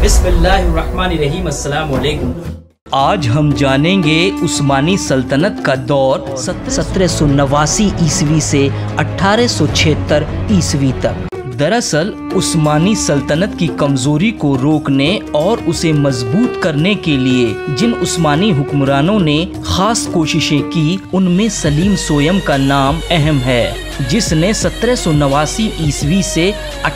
बिस्मिल्लाहिर्रहमानिर्रहीम। अस्सलाम वालेकुम। आज हम जानेंगे उस्मानी सल्तनत का दौर 1789 ईस्वी से 1876 ईस्वी तक। दरअसल उस्मानी सल्तनत की कमजोरी को रोकने और उसे मजबूत करने के लिए जिन उस्मानी हुक्मरानों ने खास कोशिशें की, उनमें सलीम सोयम का नाम अहम है, जिसने 1789 ईस्वी से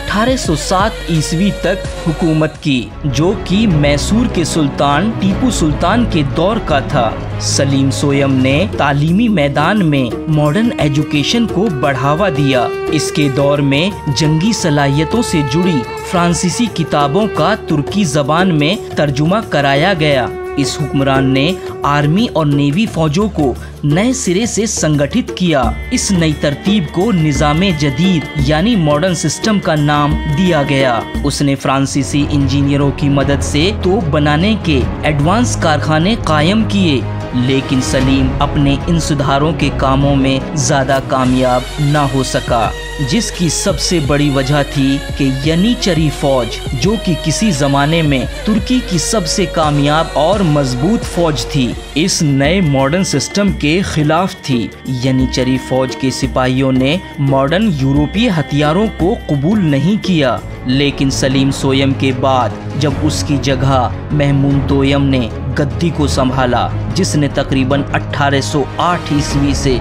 1807 ईस्वी तक हुकूमत की, जो कि मैसूर के सुल्तान टीपू सुल्तान के दौर का था। सलीम सोयम ने तालीमी मैदान में मॉडर्न एजुकेशन को बढ़ावा दिया। इसके दौर में जंगी सलाहियतों से जुड़ी फ्रांसीसी किताबों का तुर्की जबान में तर्जुमा कराया गया। इस हुक्मरान ने आर्मी और नेवी फौजों को नए सिरे से संगठित किया। इस नई तरतीब को निज़ामे जदीद यानी मॉडर्न सिस्टम का नाम दिया गया। उसने फ्रांसीसी इंजीनियरों की मदद से तोप बनाने के एडवांस कारखाने कायम किए, लेकिन सलीम अपने इन सुधारों के कामों में ज्यादा कामयाब न हो सका, जिसकी सबसे बड़ी वजह थी कि यनीचरी फौज, जो कि किसी जमाने में तुर्की की सबसे कामयाब और मजबूत फौज थी, इस नए मॉडर्न सिस्टम के खिलाफ थी। यनीचरी फौज के सिपाहियों ने मॉडर्न यूरोपीय हथियारों को कबूल नहीं किया, लेकिन सलीम सोयम के बाद जब उसकी जगह महमूद दोयम ने गद्दी को संभाला, जिसने तकरीबन 1808 ईस्वी से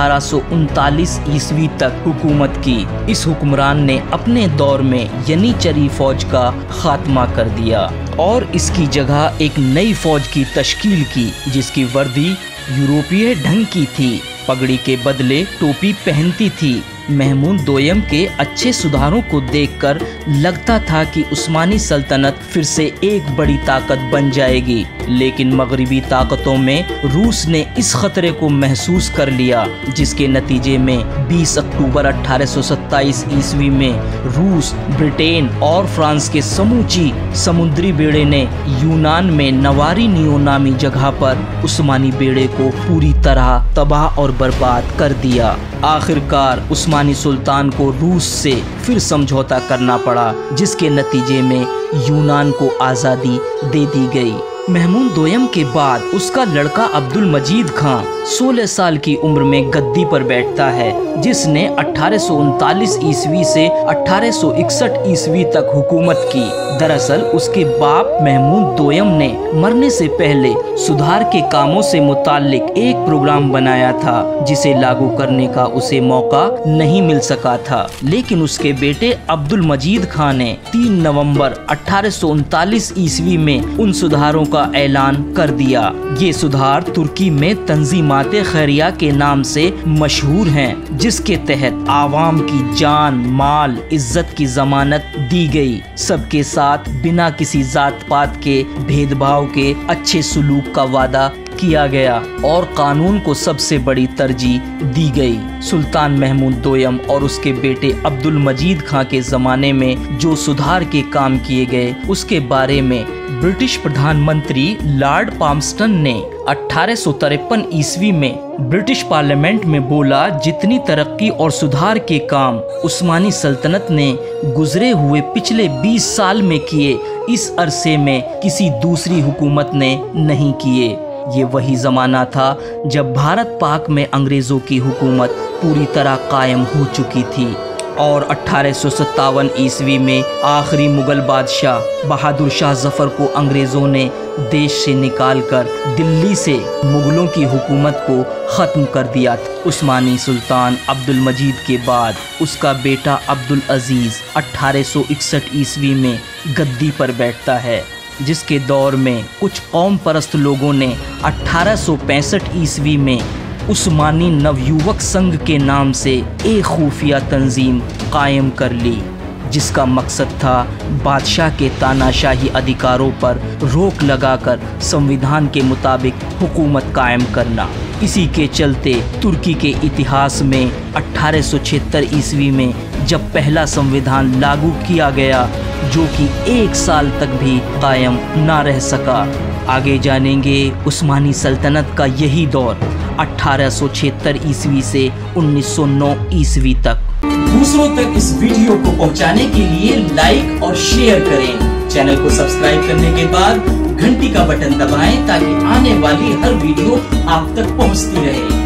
1839 ईस्वी तक हुकूमत की, इस हुक्मरान ने अपने दौर में यनीचरी फौज का खात्मा कर दिया और इसकी जगह एक नई फौज की तश्कील की, जिसकी वर्दी यूरोपीय ढंग की थी, पगड़ी के बदले टोपी पहनती थी। महमूद दोयम के अच्छे सुधारों को देखकर लगता था कि उस्मानी सल्तनत फिर से एक बड़ी ताकत बन जाएगी, लेकिन मगरिबी ताकतों में रूस ने इस खतरे को महसूस कर लिया, जिसके नतीजे में 20 अक्टूबर 1827 ईस्वी में रूस, ब्रिटेन और फ्रांस के समूची समुद्री बेड़े ने यूनान में नवारी नियो नामी जगह पर उस्मानी बेड़े को पूरी तरह तबाह और बर्बाद कर दिया। आखिरकार उस्मानी सुल्तान को रूस से फिर समझौता करना पड़ा, जिसके नतीजे में यूनान को आज़ादी दे दी गई। महमूद दोयम के बाद उसका लड़का अब्दुल मजीद खां 16 साल की उम्र में गद्दी पर बैठता है, जिसने 1839 ईस्वी से 1861 ईस्वी तक हुकूमत की। दरअसल उसके बाप महमूद दोयम ने मरने से पहले सुधार के कामों से मुताल्लिक एक प्रोग्राम बनाया था, जिसे लागू करने का उसे मौका नहीं मिल सका था, लेकिन उसके बेटे अब्दुल मजीद खां ने 3 नवंबर 1839 ईस्वी में उन सुधारों का ऐलान कर दिया। ये सुधार तुर्की में तंजीमाते खैरिया के नाम से मशहूर हैं, जिसके तहत आवाम की जान, माल, इज्जत की जमानत दी गई। सबके साथ बिना किसी जात पात के भेदभाव के अच्छे सुलूक का वादा किया गया और कानून को सबसे बड़ी तरजीह दी गई। सुल्तान महमूद दोयम और उसके बेटे अब्दुल मजीद खां के ज़माने में जो सुधार के काम किए गए, उसके बारे में ब्रिटिश प्रधानमंत्री लॉर्ड पाल्मस्टन ने 1853 ईस्वी में ब्रिटिश पार्लियामेंट में बोला, जितनी तरक्की और सुधार के काम उस्मानी सल्तनत ने गुजरे हुए पिछले 20 साल में किए, इस अरसे में किसी दूसरी हुकूमत ने नहीं किए। ये वही ज़माना था जब भारत पाक में अंग्रेज़ों की हुकूमत पूरी तरह कायम हो चुकी थी और 1857 ईस्वी में आखिरी मुग़ल बादशाह बहादुर शाह जफ़र को अंग्रेज़ों ने देश से निकालकर दिल्ली से मुग़लों की हुकूमत को ख़त्म कर दिया था। उस्मानी सुल्तान अब्दुल मजीद के बाद उसका बेटा अब्दुल अज़ीज़ 1861 ईस्वी में गद्दी पर बैठता है, जिसके दौर में कुछ कौम परस्त लोगों ने 1865 ईस्वी में उस्मानी नवयुवक संघ के नाम से एक खुफिया तंजीम कायम कर ली, जिसका मकसद था बादशाह के तानाशाही अधिकारों पर रोक लगाकर संविधान के मुताबिक हुकूमत कायम करना। इसी के चलते तुर्की के इतिहास में 1876 ईस्वी में जब पहला संविधान लागू किया गया, जो कि 1 साल तक भी कायम ना रह सका। आगे जानेंगे उस्मानी सल्तनत का यही दौर 1876 ईस्वी से 1909 ईस्वी तक। दूसरों तक इस वीडियो को पहुंचाने के लिए लाइक और शेयर करें। चैनल को सब्सक्राइब करने के बाद घंटी का बटन दबाएं ताकि आने वाली हर वीडियो आप तक पहुंचती रहे।